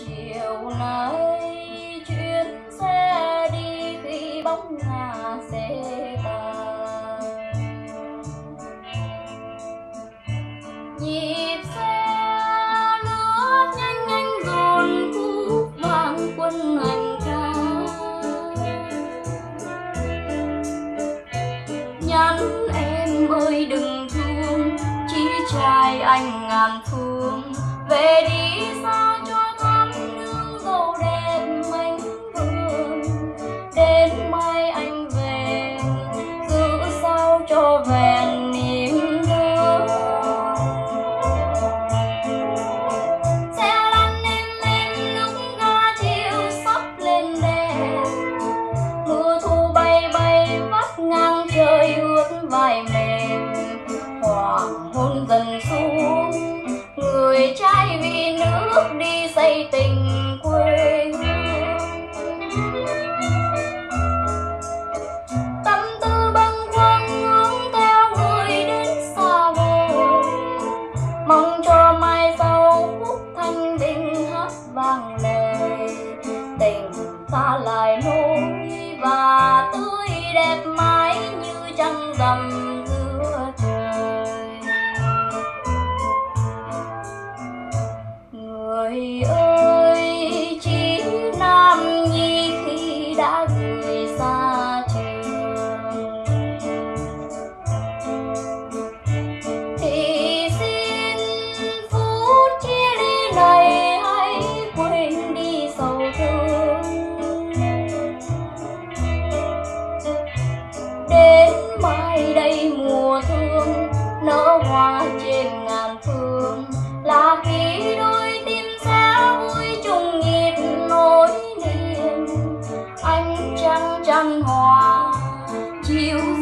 chiều nay chuyến xe đi khi bóng ngả sẽ tàn. Nhịp xe lướt nhanh nhanh dồn khúc vang quân hành ca. Nhắn em ơi đừng thương, chỉ trai anh ngàn phương. Về đi xa cho thắm nương dâu đẹp mảnh vườn. Đến mai anh về, giữ sao cho vẹn niềm thương. Xe lăn em lên lúc ga chiều sắp lên đèn. Mưa thu bay bay vắt ngang trời ướt vai mềm. Hoàng hôn dần xuống, người trai vì nước đi xây tình quê hương. Tâm tư bâng khuâng hướng theo người đến xa vời. Mong cho mai sau khúc thanh bình hát vang lời. Tình ta lại nối và tươi đẹp mãi như trăng rằm giữa trời. Người ơi chỉ nam nhi khi đã gửi xa trường, thì xin phút chia ly này hãy quên đi sầu thương. Đến mai đây mùa thương nở hoa trên ngàn phương, là khi đôi tim sẽ vui chung nhịp nối liền. Ánh trăng trăng hòa chiếu